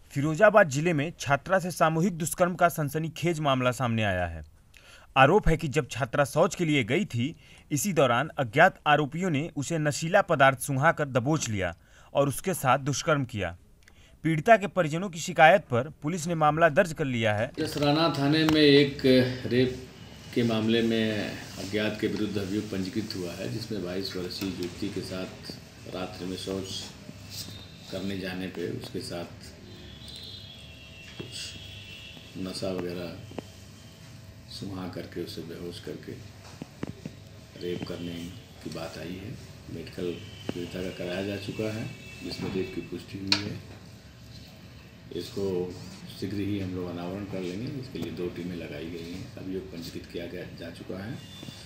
फिरोजाबाद जिले में छात्रा से सामूहिक दुष्कर्म का सनसनीखेज मामला सामने आया है। आरोप है कि जब छात्रा शौच के लिए गई थी, इसी दौरान अज्ञात आरोपियों ने उसे नशीला पदार्थ सूंघाकर दबोच लिया और उसके साथ दुष्कर्म किया। पीड़िता के परिजनों की शिकायत पर पुलिस ने मामला दर्ज कर लिया है। जसराना थाने में एक रेप के मामले में अज्ञात के विरुद्ध अभियोग पंजीकृत हुआ है, जिसमें 22 वर्षीय युवती के साथ रात्रि में शौच करने जाने पे उसके साथ कुछ नशा वगैरह सुहा करके उसे बेहोश करके रेप करने की बात आई है। मेडिकल पीड़िता का कराया जा चुका है, जिसमें रेप की पुष्टि हुई है। इसको शीघ्र ही हम लोग अनावरण कर लेंगे। इसके लिए 2 टीमें लगाई गई हैं। अभियोग पंजीकृत किया गया जा चुका है।